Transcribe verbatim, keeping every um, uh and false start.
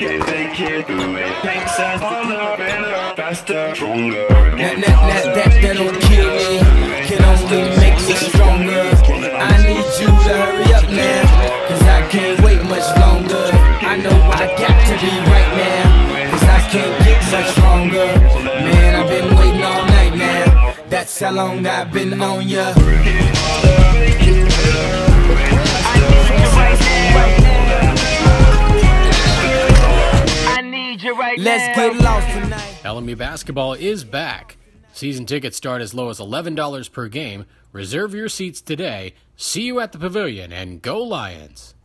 it, take it, do it. Makes us harder, better, faster, stronger. That, that, that, that, that don't kill me, can only make me stronger. I need you to hurry up now, cause I can't wait much longer. I know I got to be right now, cause I can't get much longer. Man, I've been waiting all night now, that's how long I've been on ya. Let's get lost tonight. L M U basketball is back. Season tickets start as low as eleven dollars per game. Reserve your seats today. See you at the Pavilion, and go Lions!